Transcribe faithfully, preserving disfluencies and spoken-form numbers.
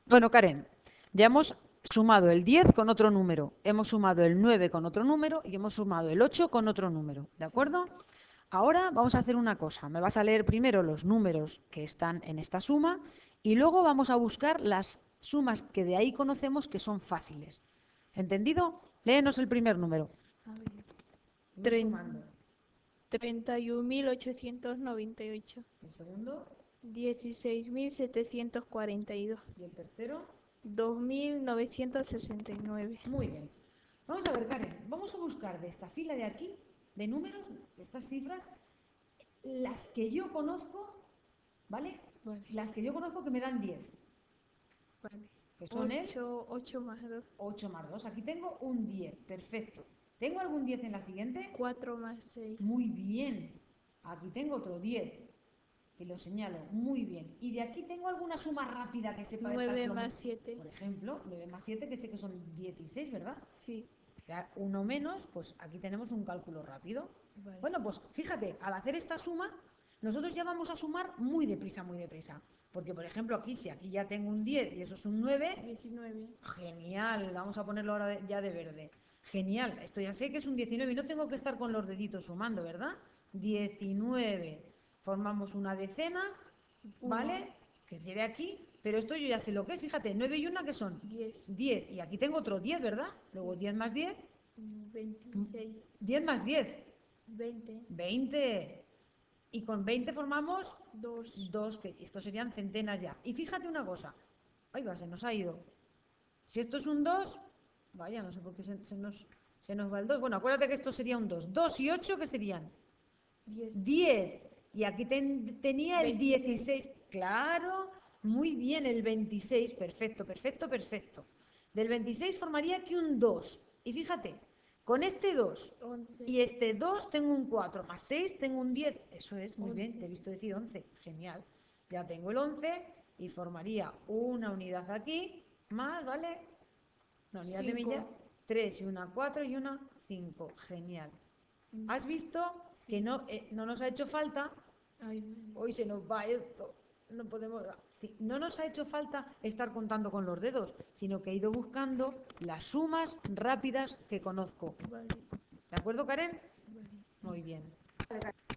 Bueno, Karen, ya hemos sumado el diez con otro número, hemos sumado el nueve con otro número y hemos sumado el ocho con otro número, ¿de acuerdo? Ahora vamos a hacer una cosa, me vas a leer primero los números que están en esta suma y luego vamos a buscar las sumas que de ahí conocemos que son fáciles. ¿Entendido? Léenos el primer número. A ver. Voy Tren- sumando. treinta y un mil ochocientos noventa y ocho. El segundo dieciséis mil setecientos cuarenta y dos. y el tercero. dos mil novecientos sesenta y nueve. Muy bien. Vamos a ver, Karen, vamos a buscar de esta fila de aquí, de números, de estas cifras, las que yo conozco, ¿vale? Vale. Las que yo conozco que me dan diez, Vale. que son el ocho más dos. ocho más dos. Aquí tengo un diez, perfecto. ¿Tengo algún diez en la siguiente? cuatro más seis. Muy bien. Aquí tengo otro diez, y lo señalo, muy bien. Y de aquí tengo alguna suma rápida que sepa de nueve tal plomo. más siete. Por ejemplo, nueve más siete, que sé que son dieciséis, ¿verdad? Sí. Ya uno menos, pues aquí tenemos un cálculo rápido. Vale. Bueno, pues fíjate, al hacer esta suma, nosotros ya vamos a sumar muy deprisa, muy deprisa. Porque, por ejemplo, aquí, si aquí ya tengo un diez y eso es un nueve, diecinueve. genial, vamos a ponerlo ahora de- ya de verde. Genial, esto ya sé que es un diecinueve y no tengo que estar con los deditos sumando, ¿verdad? diecinueve. Formamos una decena, ¿vale? Que se ve aquí, pero esto yo ya sé lo que es, fíjate, nueve y una, ¿qué son? diez. diez, y aquí tengo otro diez, ¿verdad? Luego diez más diez, veintiséis. diez más diez, veinte. veinte. Y con veinte formamos dos. dos, que estos serían centenas ya. Y fíjate una cosa, ahí va, se nos ha ido. Si esto es un dos, vaya, no sé por qué se, se nos, se nos va el dos. Bueno, acuérdate que esto sería un dos. dos y ocho, ¿qué serían? diez. diez. Y aquí ten- tenía el veintiséis. dieciséis. Claro, muy bien, el veintiséis. Perfecto, perfecto, perfecto. Del veintiséis formaría aquí un dos. Y fíjate, con este dos once. y este dos tengo un cuatro. Más seis tengo un diez. Eso es, muy bien, once. te he visto decir once. Genial. Ya tengo el once y formaría una unidad aquí, más, ¿vale? Una unidad de Cinco. milla. tres y una cuatro y una cinco. Genial. Mm. ¿Has visto que no, eh, no nos ha hecho falta? Ay, Hoy se nos va esto. No podemos. Sí, no nos ha hecho falta estar contando con los dedos, sino que he ido buscando las sumas rápidas que conozco. vale. ¿De acuerdo, Karen? Vale. Muy bien.